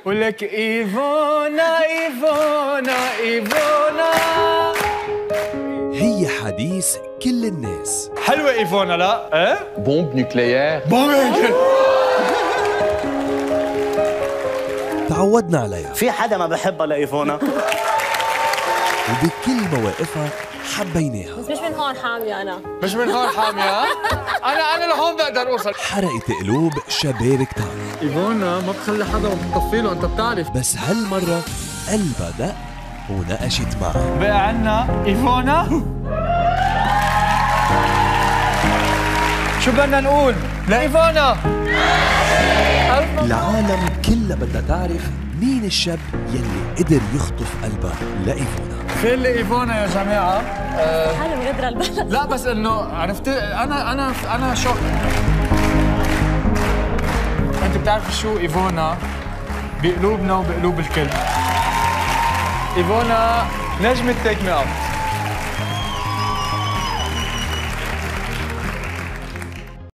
ولك إيفونا إيفونا إيفونا. هي حديث كل الناس. حلوة إيفونا لا؟ إيه؟ بومب نوكليير. تعودنا عليها. في حدا ما بحبها لإيفونا؟ وبكل مواقفها حبيناها. بس مش من هون حامية أنا. مش من هون حامية؟ أنا لهون بقدر أوصل. حرقت قلوب شباب كتار. إيفونا ما بتخلي حدا وبتطفي له، أنت بتعرف. بس هالمرة قلبها دق ونقشت معها. بقى عنا إيفونا. شو بدنا نقول؟ لإيفونا. العالم كلها بدها تعرف مين الشاب يلي قدر يخطف قلبها لإيفونا. فين لإيفونا يا جماعة؟ حالة مغدرة البلد. لا بس إنه عرفت أنا شو أنت بتعرفي شو إيفونا بقلوبنا وبقلوب الكل. إيفونا نجمة تيك مي أوت.